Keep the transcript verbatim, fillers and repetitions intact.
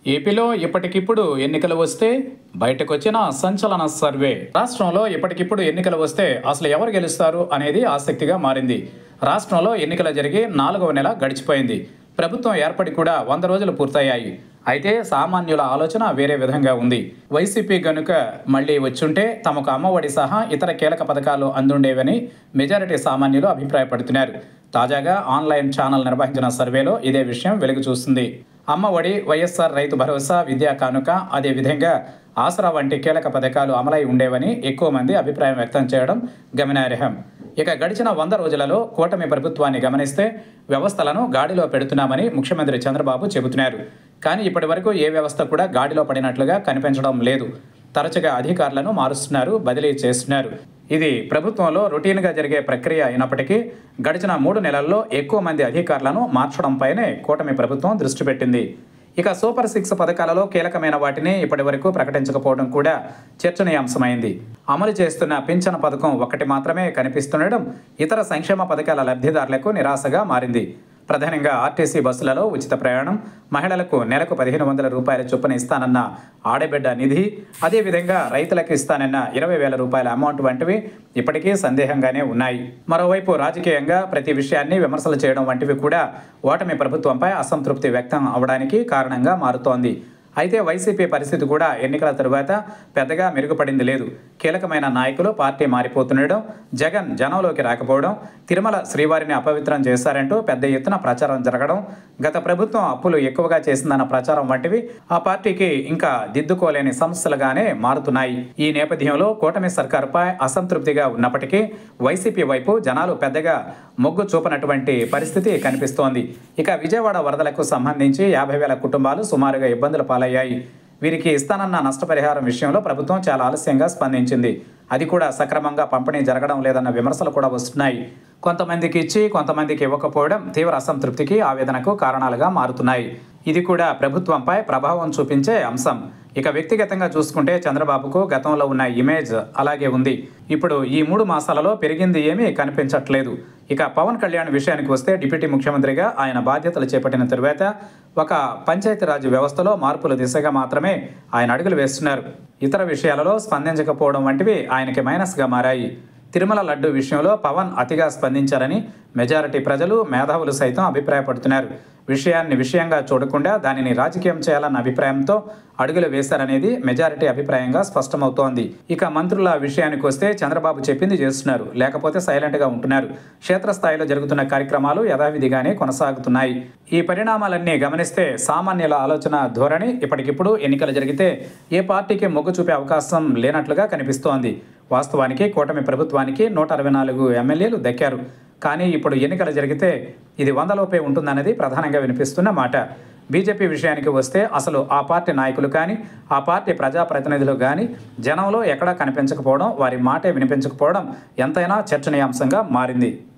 ఏపీలో ఇప్పటికిప్పుడు ఎన్నికలు వస్తే బయటకొచ్చిన సంచలన సర్వే. రాష్ట్రంలో ఇప్పటికిప్పుడు ఎన్నికలు వస్తే అసలు ఎవరు గెలుస్తారు అనేది ఆసక్తిగా మారింది. రాష్ట్రంలో ఎన్నికలు జరిగి నాలుగవ నెల గడిచిపోయింది. ప్రభుత్వం ఏర్పడి కూడా వంద రోజులు పూర్తయ్యాయి. అయితే సామాన్యుల ఆలోచన వేరే విధంగా ఉంది. వైసీపీ గనుక మళ్లీ వచ్చుంటే తమకు అమ్మఒడి సహా ఇతర కీలక పథకాలు అందుండేవని మెజారిటీ సామాన్యులు అభిప్రాయపడుతున్నారు. తాజాగా ఆన్లైన్ ఛానల్ నిర్వహించిన సర్వేలో ఇదే విషయం వెలుగు చూస్తుంది. అమ్మఒడి, వైఎస్ఆర్ రైతు భరోసా, విద్యా కానుక, అదేవిధంగా ఆసరా వంటి కీలక పథకాలు అమలై ఉండేవని ఎక్కువ మంది అభిప్రాయం వ్యక్తం చేయడం గమనార్హం. ఇక గడిచిన వంద రోజులలో కూటమి ప్రభుత్వాన్ని గమనిస్తే వ్యవస్థలను గాడిలో పెడుతున్నామని ముఖ్యమంత్రి చంద్రబాబు చెబుతున్నారు. కానీ ఇప్పటి వరకు ఏ వ్యవస్థ కూడా గాడిలో పడినట్లుగా కనిపించడం లేదు. తరచుగా అధికారులను మారుస్తున్నారు, బదిలీ చేస్తున్నారు. ఇది ప్రభుత్వంలో రొటీన్గా జరిగే ప్రక్రియ అయినప్పటికీ గడిచిన మూడు నెలల్లో ఎక్కువ మంది అధికారులను మార్చడంపైనే కూటమి ప్రభుత్వం దృష్టి పెట్టింది. ఇక సూపర్ సిక్స్ పథకాలలో కీలకమైన వాటిని ఇప్పటి వరకు ప్రకటించకపోవడం కూడా చర్చనీయాంశమైంది. అమలు చేస్తున్న పింఛన్ పథకం ఒక్కటి మాత్రమే కనిపిస్తుండడం ఇతర సంక్షేమ పథకాల లబ్ధిదారులకు నిరాశగా మారింది. ప్రధానంగా ఆర్టీసీ బస్సులలో ఉచిత ప్రయాణం, మహిళలకు నెలకు పదిహేను వందల రూపాయల చొప్పున ఇస్తానన్న ఆడబిడ్డ నిధి, అదేవిధంగా రైతులకు ఇస్తానన్న ఇరవై వేల రూపాయల అమౌంట్ వంటివి ఇప్పటికీ సందేహంగానే ఉన్నాయి. మరోవైపు రాజకీయంగా ప్రతి విషయాన్ని విమర్శలు చేయడం వంటివి కూడా ఓటమి ప్రభుత్వంపై అసంతృప్తి వ్యక్తం అవడానికి కారణంగా మారుతోంది. అయితే వైసీపీ పరిస్థితి కూడా ఎన్నికల తరువాత పెద్దగా మెరుగుపడింది లేదు. కీలకమైన నాయకులు పార్టీ మారిపోతుండడం, జగన్ జనంలోకి రాకపోవడం, తిరుమల శ్రీవారిని అపవిత్రం చేశారంటూ పెద్ద ఎత్తున ప్రచారం జరగడం, గత ప్రభుత్వం అప్పులు ఎక్కువగా చేసిందన్న ప్రచారం వంటివి ఆ పార్టీకి ఇంకా దిద్దుకోలేని సమస్యలుగానే మారుతున్నాయి. ఈ నేపథ్యంలో కూటమి సర్కారుపై అసంతృప్తిగా ఉన్నప్పటికీ వైసీపీ వైపు జనాలు పెద్దగా మొగ్గు చూపనటువంటి పరిస్థితి కనిపిస్తోంది. ఇక విజయవాడ వరదలకు సంబంధించి యాభై వేల కుటుంబాలు సుమారుగా ఇబ్బందుల పాలయ్యాయి. వీరికి ఇస్తానన్న నష్టపరిహారం విషయంలో ప్రభుత్వం చాలా ఆలస్యంగా స్పందించింది. అది కూడా సక్రమంగా పంపిణీ జరగడం లేదన్న విమర్శలు కూడా వస్తున్నాయి. కొంతమందికి ఇచ్చి కొంతమందికి ఇవ్వకపోవడం తీవ్ర అసంతృప్తికి, ఆవేదనకు కారణాలుగా మారుతున్నాయి. ఇది కూడా ప్రభుత్వంపై ప్రభావం చూపించే అంశం. ఇక వ్యక్తిగతంగా చూసుకుంటే చంద్రబాబుకు గతంలో ఉన్న ఇమేజ్ అలాగే ఉంది. ఇప్పుడు ఈ మూడు మాసాలలో పెరిగింది ఏమీ కనిపించట్లేదు. ఇక పవన్ కళ్యాణ్ విషయానికి వస్తే డిప్యూటీ ముఖ్యమంత్రిగా ఆయన బాధ్యతలు చేపట్టిన తరువాత ఒక పంచాయతీరాజ్ వ్యవస్థలో మార్పుల దిశగా మాత్రమే ఆయన అడుగులు వేస్తున్నారు. ఇతర విషయాలలో స్పందించకపోవడం వంటివి ఆయనకి మైనస్గా మారాయి. తిరుమల లడ్డు విషయంలో పవన్ అతిగా స్పందించారని మెజారిటీ ప్రజలు, మేధావులు సైతం అభిప్రాయపడుతున్నారు. విషయాన్ని విషయంగా చూడకుండా దానిని రాజకీయం చేయాలన్న అభిప్రాయంతో అడుగులు వేశారనేది మెజారిటీ అభిప్రాయంగా స్పష్టమవుతోంది. ఇక మంత్రుల విషయానికి వస్తే చంద్రబాబు చెప్పింది చేస్తున్నారు, లేకపోతే సైలెంట్గా ఉంటున్నారు. క్షేత్రస్థాయిలో జరుగుతున్న కార్యక్రమాలు యథావిధిగానే కొనసాగుతున్నాయి. ఈ పరిణామాలన్నీ గమనిస్తే సామాన్యుల ఆలోచన ధోరణి ఇప్పటికిప్పుడు ఎన్నికలు జరిగితే ఏ పార్టీకి మొగ్గు చూపే అవకాశం లేనట్లుగా కనిపిస్తోంది. వాస్తవానికి కూటమి ప్రభుత్వానికి నూట అరవై నాలుగు ఎమ్మెల్యేలు దక్కారు. కానీ ఇప్పుడు ఎన్నికలు జరిగితే ఇది వందలోపే ఉంటుందన్నది ప్రధానంగా వినిపిస్తున్న మాట. బీజేపీ విషయానికి వస్తే అసలు ఆ పార్టీ నాయకులు కానీ, ఆ పార్టీ ప్రజాప్రతినిధులు కానీ జనంలో ఎక్కడా కనిపించకపోవడం, వారి మాటే వినిపించకపోవడం ఎంతైనా చర్చనీయాంశంగా మారింది.